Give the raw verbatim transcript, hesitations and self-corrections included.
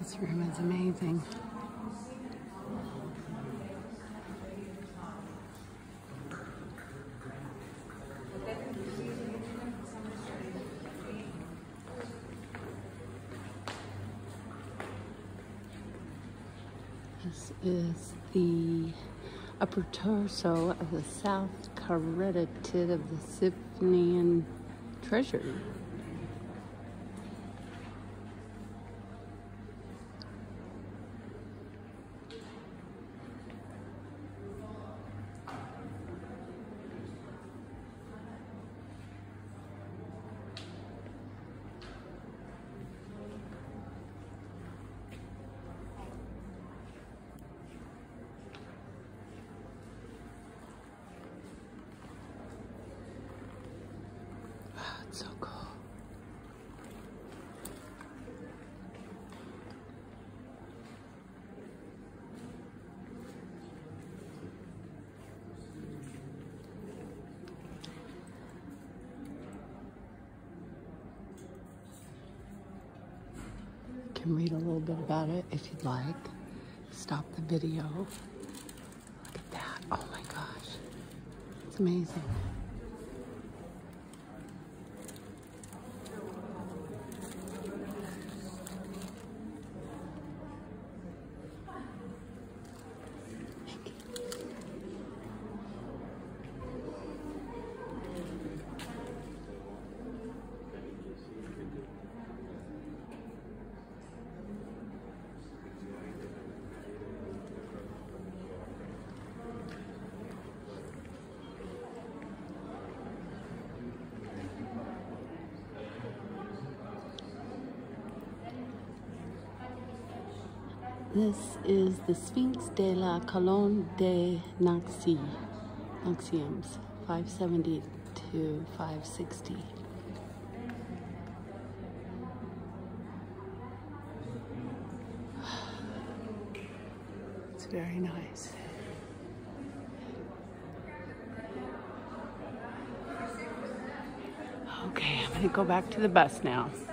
This room is amazing. This is the upper torso of the South Caryatid of the Siphonian treasure. It's so cool. You can read a little bit about it if you'd like. Stop the video. Look at that. Oh my gosh. It's amazing. This is the Sphinx de la Colonne de Naxi, Naxiums, five seventy to five sixty. It's very nice. Okay, I'm gonna go back to the bus now.